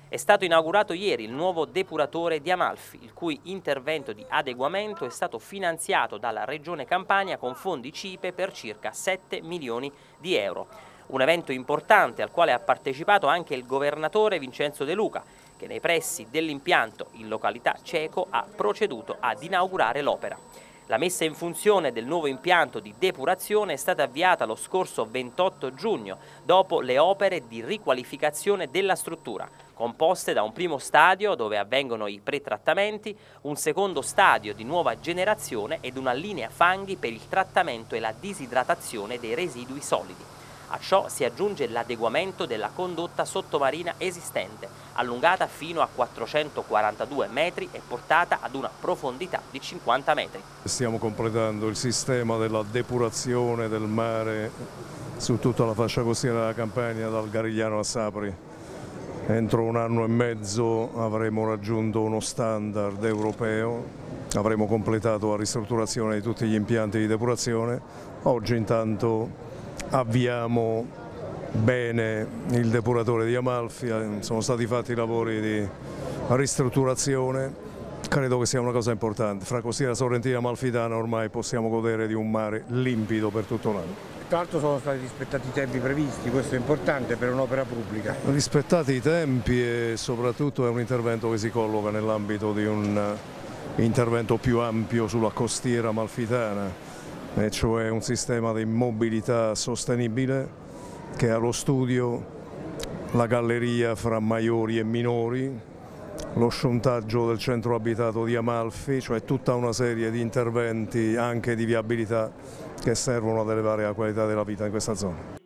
È stato inaugurato ieri il nuovo depuratore di Amalfi, il cui intervento di adeguamento è stato finanziato dalla Regione Campania con fondi CIPE per circa 7 milioni di euro. Un evento importante al quale ha partecipato anche il governatore Vincenzo De Luca, che nei pressi dell'impianto in località Ceco ha proceduto ad inaugurare l'opera. La messa in funzione del nuovo impianto di depurazione è stata avviata lo scorso 28 giugno, dopo le opere di riqualificazione della struttura, composte da un primo stadio dove avvengono i pretrattamenti, un secondo stadio di nuova generazione ed una linea fanghi per il trattamento e la disidratazione dei residui solidi. A ciò si aggiunge l'adeguamento della condotta sottomarina esistente, allungata fino a 442 metri e portata ad una profondità di 50 metri. Stiamo completando il sistema della depurazione del mare su tutta la fascia costiera della Campania, dal Garigliano a Sapri. Entro un anno e mezzo avremo raggiunto uno standard europeo, avremo completato la ristrutturazione di tutti gli impianti di depurazione. Oggi intanto avviamo bene il depuratore di Amalfi, sono stati fatti i lavori di ristrutturazione, credo che sia una cosa importante. Fra Costiera Sorrentina e Amalfitana ormai possiamo godere di un mare limpido per tutto l'anno. Tra l'altro sono stati rispettati i tempi previsti, questo è importante per un'opera pubblica. Rispettati i tempi e soprattutto è un intervento che si colloca nell'ambito di un intervento più ampio sulla costiera amalfitana, e cioè un sistema di mobilità sostenibile che ha allo studio la galleria fra maiori e minori, lo sciuntaggio del centro abitato di Amalfi, cioè tutta una serie di interventi anche di viabilità che servono ad elevare la qualità della vita in questa zona.